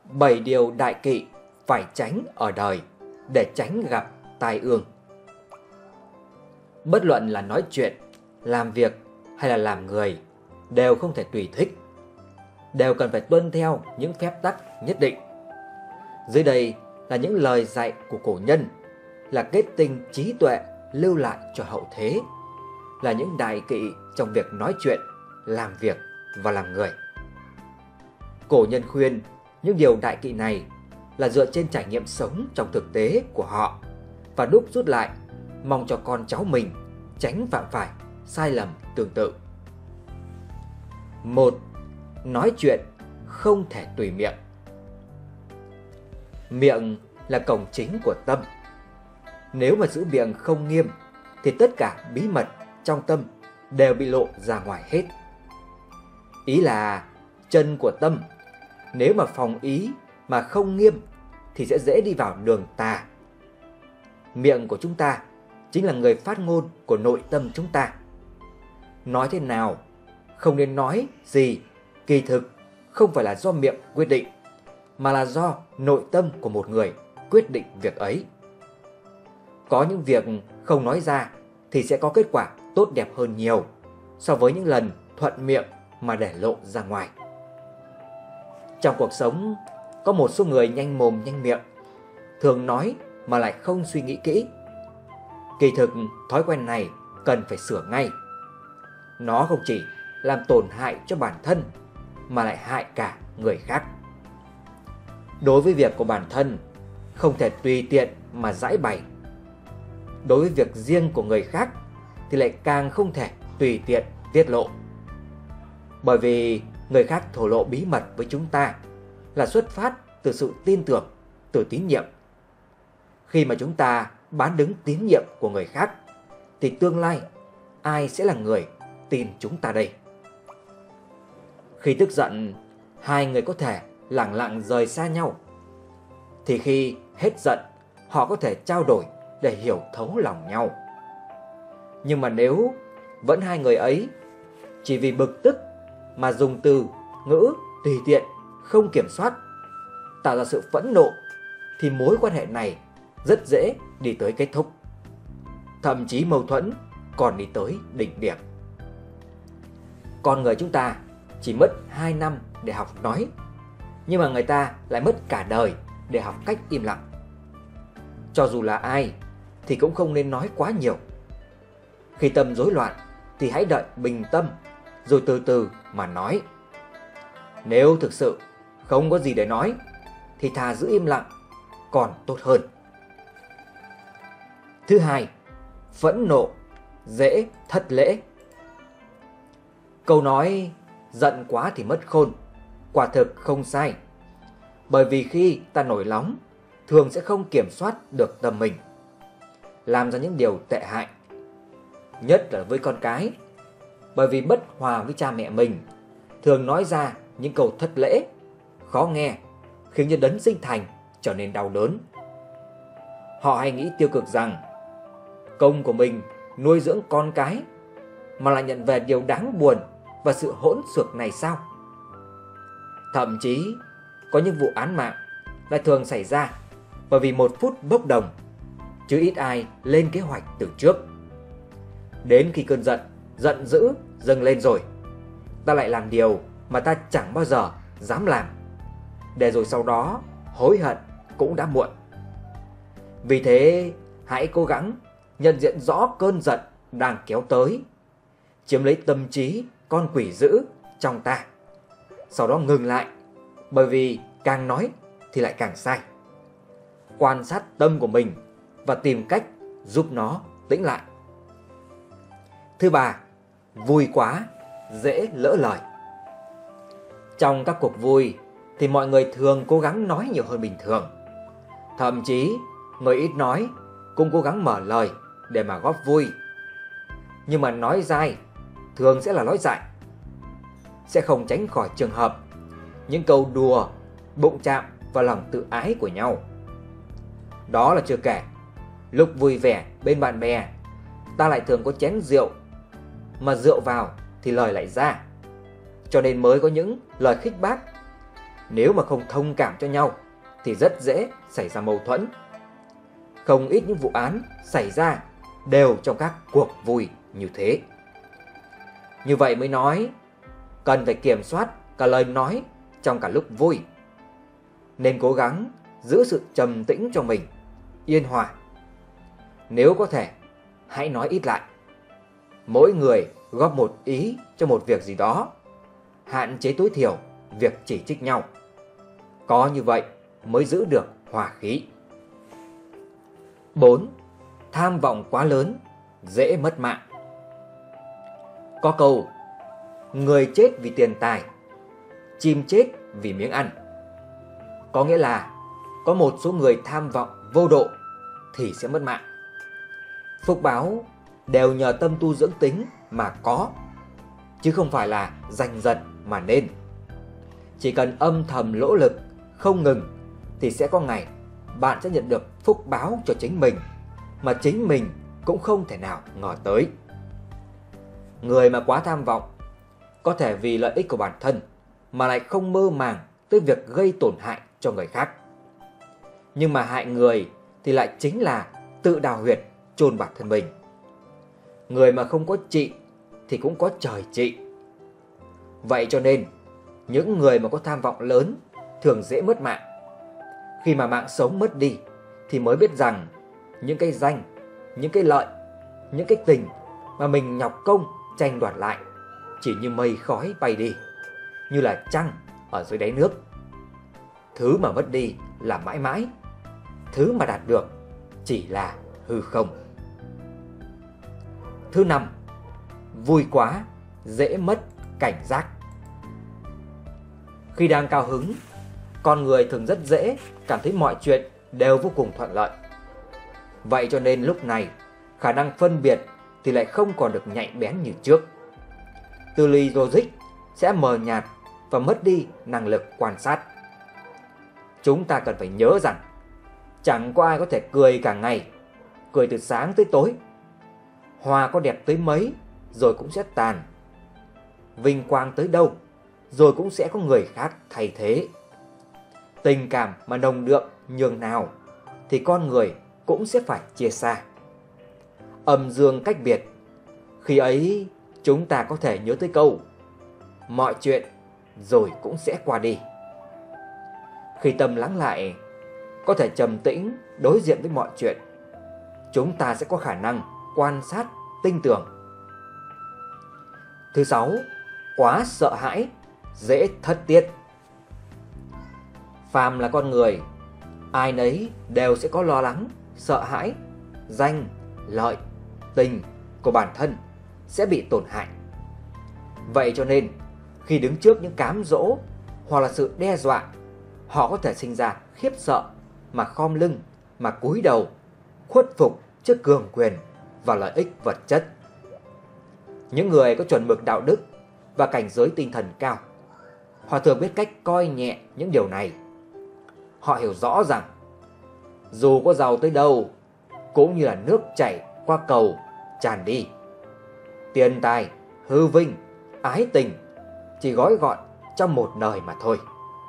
7 điều đại kỵ phải tránh ở đời để tránh gặp tai ương. Bất luận là nói chuyện, làm việc hay là làm người đều không thể tùy thích, đều cần phải tuân theo những phép tắc nhất định. Dưới đây là những lời dạy của cổ nhân, là kết tinh trí tuệ lưu lại cho hậu thế, là những đại kỵ trong việc nói chuyện, làm việc và làm người. Cổ nhân khuyên những điều đại kỵ này là dựa trên trải nghiệm sống trong thực tế của họ và đúc rút lại, mong cho con cháu mình tránh phạm phải sai lầm tương tự. 1. Nói chuyện không thể tùy miệng. Miệng là cổng chính của tâm. Nếu mà giữ miệng không nghiêm thì tất cả bí mật trong tâm đều bị lộ ra ngoài hết. Ý là chân của tâm, nếu mà phòng ý mà không nghiêm thì sẽ dễ đi vào đường tà. Miệng của chúng ta chính là người phát ngôn của nội tâm chúng ta. Nói thế nào, không nên nói gì, kỳ thực không phải là do miệng quyết định, mà là do nội tâm của một người quyết định việc ấy. Có những việc không nói ra thì sẽ có kết quả tốt đẹp hơn nhiều so với những lần thuận miệng mà để lộ ra ngoài. Trong cuộc sống, có một số người nhanh mồm nhanh miệng, thường nói mà lại không suy nghĩ kỹ. Kỳ thực, thói quen này cần phải sửa ngay. Nó không chỉ làm tổn hại cho bản thân mà lại hại cả người khác. Đối với việc của bản thân, không thể tùy tiện mà giãi bày. Đối với việc riêng của người khác thì lại càng không thể tùy tiện tiết lộ. Bởi vì người khác thổ lộ bí mật với chúng ta là xuất phát từ sự tin tưởng, từ tín nhiệm. Khi mà chúng ta bán đứng tín nhiệm của người khác thì tương lai ai sẽ là người tin chúng ta đây? Khi tức giận, hai người có thể lẳng lặng rời xa nhau, thì khi hết giận, họ có thể trao đổi để hiểu thấu lòng nhau. Nhưng mà nếu vẫn hai người ấy chỉ vì bực tức mà dùng từ ngữ tùy tiện, không kiểm soát, tạo ra sự phẫn nộ, thì mối quan hệ này rất dễ đi tới kết thúc. Thậm chí mâu thuẫn còn đi tới đỉnh điểm. Con người chúng ta chỉ mất 2 năm để học nói, nhưng mà người ta lại mất cả đời để học cách im lặng. Cho dù là ai thì cũng không nên nói quá nhiều. Khi tâm rối loạn thì hãy đợi bình tâm rồi từ từ mà nói. Nếu thực sự không có gì để nói thì thà giữ im lặng còn tốt hơn. Thứ hai, phẫn nộ dễ thất lễ. Câu nói giận quá thì mất khôn quả thực không sai. Bởi vì khi ta nổi nóng thường sẽ không kiểm soát được tâm mình, làm ra những điều tệ hại, nhất là với con cái. Bởi vì bất hòa với cha mẹ mình, thường nói ra những câu thất lễ, khó nghe, khiến cho đấng sinh thành trở nên đau đớn. Họ hay nghĩ tiêu cực rằng công của mình nuôi dưỡng con cái mà lại nhận về điều đáng buồn và sự hỗn xược này sao? Thậm chí có những vụ án mạng lại thường xảy ra bởi vì một phút bốc đồng, chứ ít ai lên kế hoạch từ trước. Đến khi cơn giận dữ dâng lên rồi, ta lại làm điều mà ta chẳng bao giờ dám làm, để rồi sau đó hối hận cũng đã muộn. Vì thế hãy cố gắng nhận diện rõ cơn giận đang kéo tới, chiếm lấy tâm trí con quỷ dữ trong ta, sau đó ngừng lại, bởi vì càng nói thì lại càng sai. Quan sát tâm của mình và tìm cách giúp nó tĩnh lại. Thứ ba, vui quá dễ lỡ lời. Trong các cuộc vui thì mọi người thường cố gắng nói nhiều hơn bình thường. Thậm chí người ít nói cũng cố gắng mở lời để mà góp vui. Nhưng mà nói dai thường sẽ là nói dại. Sẽ không tránh khỏi trường hợp những câu đùa, bụng chạm vào lòng tự ái của nhau. Đó là chưa kể, lúc vui vẻ bên bạn bè, ta lại thường có chén rượu, mà rượu vào thì lời lại ra, cho nên mới có những lời khích bác. Nếu mà không thông cảm cho nhau thì rất dễ xảy ra mâu thuẫn. Không ít những vụ án xảy ra đều trong các cuộc vui như thế. Như vậy mới nói cần phải kiểm soát cả lời nói trong cả lúc vui. Nên cố gắng giữ sự trầm tĩnh cho mình, yên hòa. Nếu có thể, hãy nói ít lại. Mỗi người góp một ý cho một việc gì đó, hạn chế tối thiểu việc chỉ trích nhau. Có như vậy mới giữ được hòa khí. 4. Tham vọng quá lớn, dễ mất mạng. Có câu, người chết vì tiền tài, chim chết vì miếng ăn. Có nghĩa là có một số người tham vọng vô độ thì sẽ mất mạng. Phúc báo đều nhờ tâm tu dưỡng tính mà có, chứ không phải là giành giật mà nên. Chỉ cần âm thầm nỗ lực không ngừng thì sẽ có ngày bạn sẽ nhận được phúc báo cho chính mình mà chính mình cũng không thể nào ngờ tới. Người mà quá tham vọng có thể vì lợi ích của bản thân mà lại không mơ màng tới việc gây tổn hại cho người khác. Nhưng mà hại người thì lại chính là tự đào huyệt chôn bản thân mình. Người mà không có trị thì cũng có trời trị. Vậy cho nên những người mà có tham vọng lớn thường dễ mất mạng. Khi mà mạng sống mất đi thì mới biết rằng những cái danh, những cái lợi, những cái tình mà mình nhọc công tranh đoạt lại chỉ như mây khói bay đi, như là trăng ở dưới đáy nước. Thứ mà mất đi là mãi mãi, thứ mà đạt được chỉ là hư không. Thứ 5. Vui quá, dễ mất cảnh giác. Khi đang cao hứng, con người thường rất dễ cảm thấy mọi chuyện đều vô cùng thuận lợi. Vậy cho nên lúc này, khả năng phân biệt thì lại không còn được nhạy bén như trước. Tư duy logic sẽ mờ nhạt và mất đi năng lực quan sát. Chúng ta cần phải nhớ rằng chẳng có ai có thể cười cả ngày, cười từ sáng tới tối. Hoa có đẹp tới mấy rồi cũng sẽ tàn. Vinh quang tới đâu rồi cũng sẽ có người khác thay thế. Tình cảm mà nồng đượm nhường nào thì con người cũng sẽ phải chia xa. Âm dương cách biệt. Khi ấy chúng ta có thể nhớ tới câu mọi chuyện rồi cũng sẽ qua đi. Khi tâm lắng lại, có thể trầm tĩnh đối diện với mọi chuyện, chúng ta sẽ có khả năng quan sát tinh tường. Thứ 6. Quá sợ hãi, dễ thất tiết. Phàm là con người, ai nấy đều sẽ có lo lắng, sợ hãi, danh, lợi, tình của bản thân sẽ bị tổn hại. Vậy cho nên, khi đứng trước những cám dỗ hoặc là sự đe dọa, họ có thể sinh ra khiếp sợ mà khom lưng, mà cúi đầu, khuất phục trước cường quyền và lợi ích vật chất. Những người có chuẩn mực đạo đức và cảnh giới tinh thần cao, họ thường biết cách coi nhẹ những điều này. Họ hiểu rõ rằng dù có giàu tới đâu cũng như là nước chảy qua cầu tràn đi. Tiền tài, hư vinh, ái tình chỉ gói gọn trong một đời mà thôi.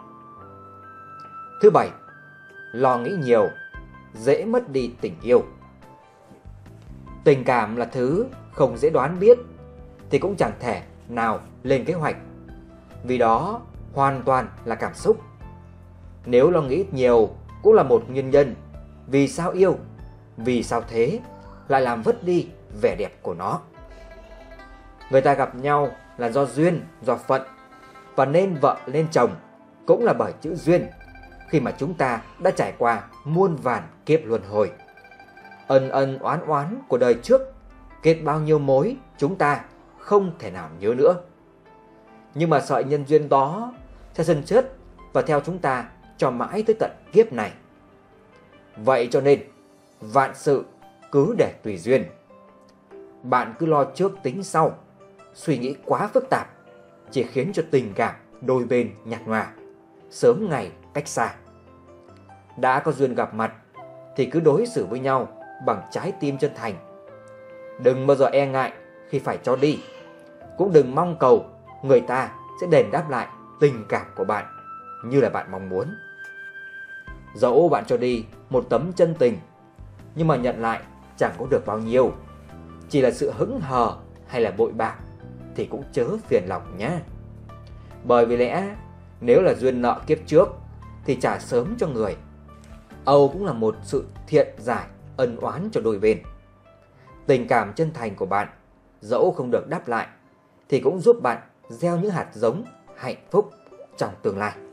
Thứ 7. Lo nghĩ nhiều, dễ mất đi tình yêu. Tình cảm là thứ không dễ đoán biết thì cũng chẳng thể nào lên kế hoạch, vì đó hoàn toàn là cảm xúc. Nếu lo nghĩ nhiều cũng là một nguyên nhân vì sao yêu, vì sao thế lại làm vứt đi vẻ đẹp của nó. Người ta gặp nhau là do duyên, do phận, và nên vợ nên chồng cũng là bởi chữ duyên, khi mà chúng ta đã trải qua muôn vàn kiếp luân hồi. Ân ân oán oán của đời trước kết bao nhiêu mối chúng ta không thể nào nhớ nữa. Nhưng mà sợi nhân duyên đó sẽ dần chết và theo chúng ta cho mãi tới tận kiếp này. Vậy cho nên vạn sự cứ để tùy duyên. Bạn cứ lo trước tính sau, suy nghĩ quá phức tạp chỉ khiến cho tình cảm đôi bên nhạt nhòa, sớm ngày cách xa. Đã có duyên gặp mặt thì cứ đối xử với nhau bằng trái tim chân thành. Đừng bao giờ e ngại khi phải cho đi, cũng đừng mong cầu người ta sẽ đền đáp lại tình cảm của bạn. như là bạn mong muốn. Dẫu bạn cho đi một tấm chân tình, nhưng mà nhận lại chẳng có được bao nhiêu, chỉ là sự hững hờ hay là bội bạc, thì cũng chớ phiền lòng nhé. Bởi vì lẽ nếu là duyên nợ kiếp trước thì trả sớm cho người, âu cũng là một sự thiện giải ân oán cho đôi bên. Tình cảm chân thành của bạn dẫu không được đáp lại thì cũng giúp bạn gieo những hạt giống hạnh phúc trong tương lai.